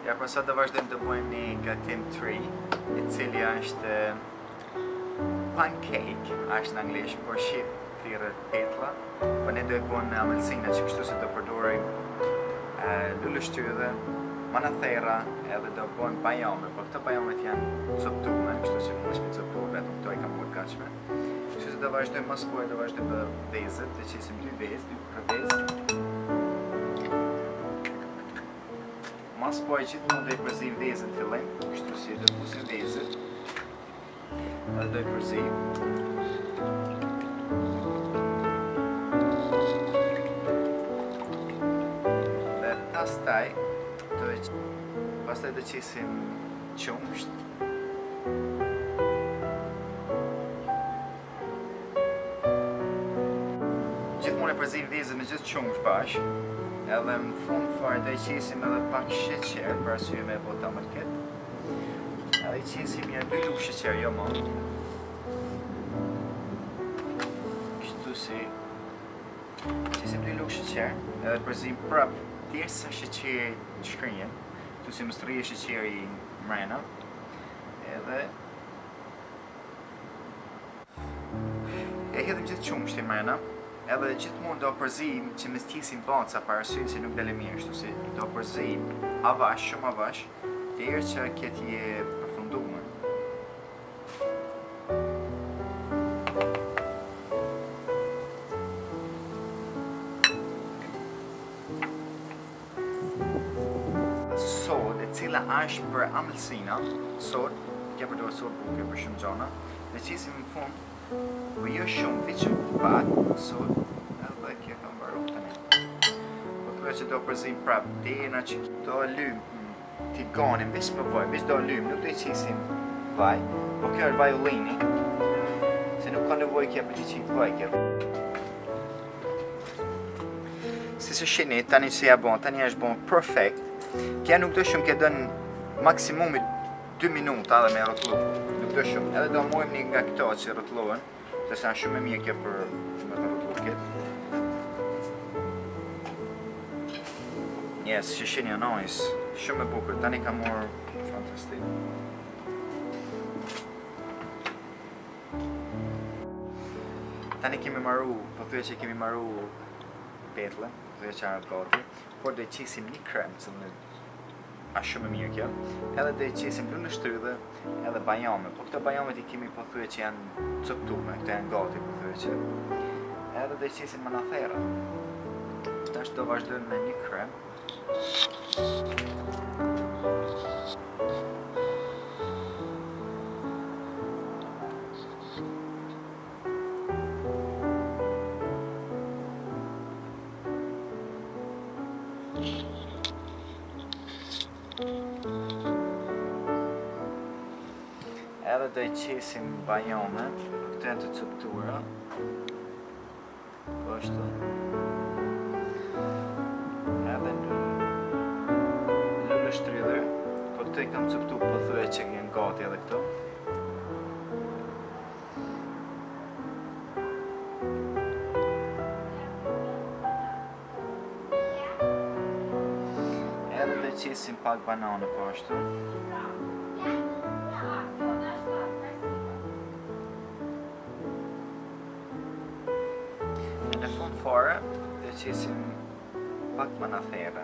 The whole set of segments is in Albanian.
Ja, pra sot do vazhdojmë të bëjmë një gatim të ri, I cili është pancake, është në anglisht, por shqip thirrët petulla. Po ne do e bëjmë në amëlsina që kështu se do përdorim luleshtrydhe, manatera edhe do bëjmë bajame, po këto bajamet janë coptume, kështu që mund të coptu vetëm këto I kam bërë gatshme. Kështu se do vazhdojmë më spoj, do vazhdojmë vezët, të qesim 2 vezë, 2 vezë. Mas po gjithmonë do I përzim vezën fillim, kështu si do fusim vezët, edhe do I përzim. Dhe pastaj do qesim qumsht. Gjithmonë e përzim vezën me gjithë qumsht bashkë. Edhe në fund fare do I qesim edhe pak sheqer për arsye me bota më këtë. Edhe I qesim një 2 lugë sheqer, jo më. Kështu si qesim 2 lugë sheqer, edhe përzim prap derisa sheqeri shkrinjen. Kështu si mos rrihej sheqeri mrena. Edhe e hedhim gjithë qumshtin mrena. Edhe gjithmonë do përzim që mes t'jesim baca për arsye se nuk dele mirë, kështu si do përzim avash, shumë avash, deri që këtë je përfunduar. Sod, e cila është për amëlsina, sod, kja përdojë sod buke për shumë gjona, dhe qesim në fund, po jo shumë, vetëm pak, sod, edhe kjo kam mbaru tani. Po thuaj që do përzim prap, deri që do lym tiganin, veç për vaj, veç do lym, nuk do I qesim vaj, po kjo është vaj ullini, se nuk ka nevojë kjo për të qitë vaj kjo. Si se shini, tani që ja bon, tani është bon perfect, kja nuk do shumë, kja dën maksimumi 2 minuta edhe me rotullu. Nuk do shumë, edhe do mojmë një nga këto që rotullohen, se janë shumë e mirë kjo për me të rotullu këtë. Yes, shishini janë nice, shumë e bukur, tani ka morë fantastik. Tani kemi marru, po thuaj që kemi marru petullën, po thuaj që është gati, por do I qesim një krem, cëllë është shumë e mirë kjo, edhe do I qesim luleshtrydhe edhe bajame, po këto bajamet I kemi po thuaj që janë coptume, këto janë gati po thuaj që, edhe do I qesim manatera. Tash do vazhdojmë me një krem. Edhe do I qesim bajame, këto janë të coptura. Po ashtu. Edhe luleshtrydhe, po këto I kam coptu, po thuaj që janë gati edhe këto. Edhe do I qesim pak banane po ashtu. Në fund fare, do qesim pak manatera.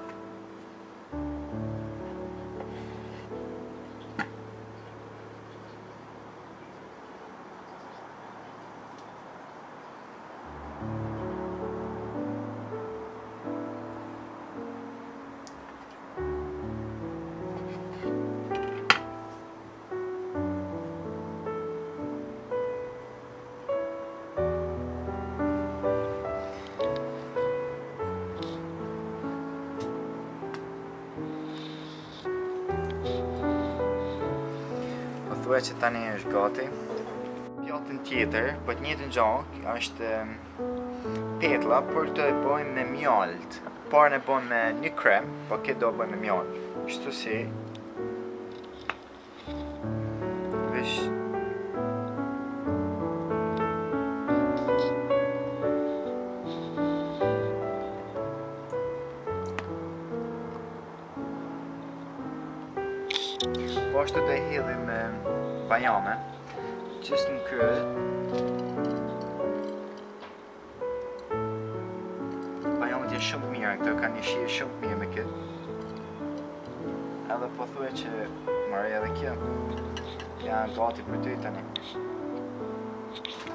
Thuaj që tani është gati. Pjatën tjetër, po të njëjtën gjë, është petulla, por këto e bëjmë me mjaltë. Parën e bëjmë me një krem, po këtë do bëjmë me mjaltë. Kështu si vesh ashtu do e hedhim bajame, qësë në kërë. Bajamet janë shumë mirë, këto kanë një shije shumë mirë me këtë. Edhe po thuaj që marrë edhe kjo, janë gati për ty tani.